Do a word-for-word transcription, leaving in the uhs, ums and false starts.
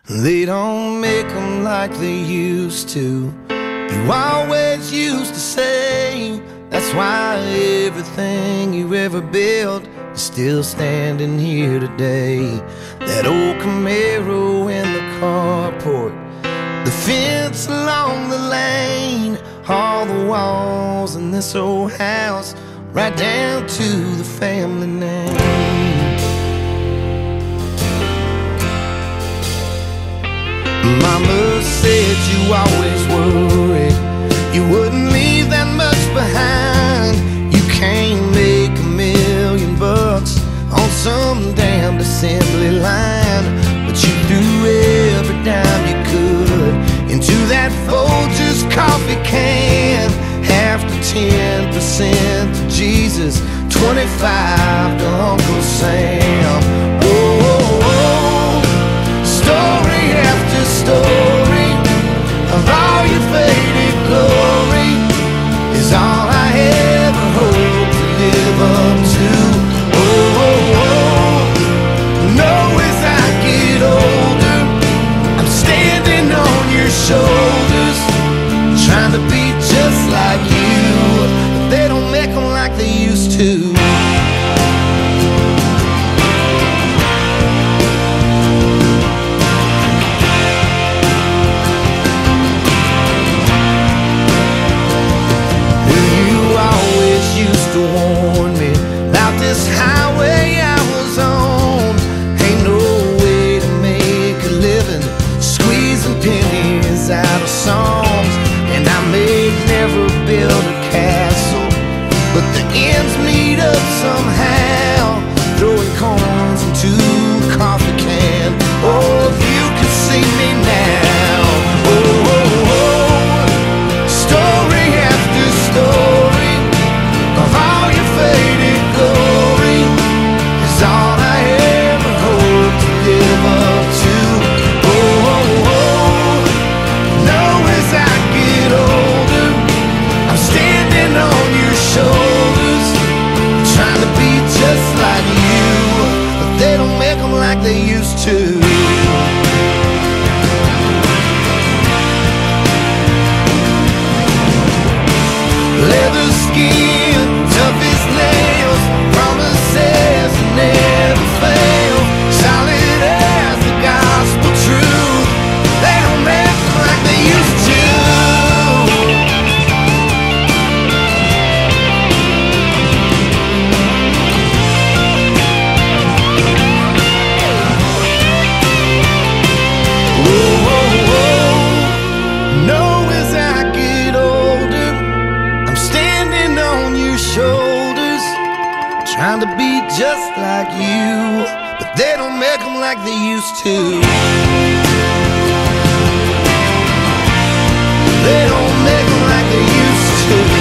They don't make them like they used to. You always used to say that's why everything you ever built is still standing here today. That old Camaro in the carport, the fence along the lane, all the walls in this old house, right down to the family name. Mama said you always worried you wouldn't leave that much behind. You can't make a million bucks on some damned assembly line, but you threw every dime you could into that Folger's coffee can. Half to ten percent to Jesus, twenty-five to Uncle Sam. Oh, oh, oh. Story after story of all your faded glory is all I ever hope to live up to. Oh, oh, oh. Know as I get older, I'm standing on your shoulders, trying to be just like you, but they don't make them like they used to. Out of songs, and I may never build a castle, but the ends meet up somehow, throwing coins into a coffee can. Oh, if you could see me now. Oh, oh, oh. Story after story of all your faded glory is all I ever hope to live up to. Like they used to. Leather skin, tough as nails, promises that never fail, solid as the gospel truth. They don't make them like they used to. Trying to be just like you, but they don't make them like they used to. They don't make them like they used to.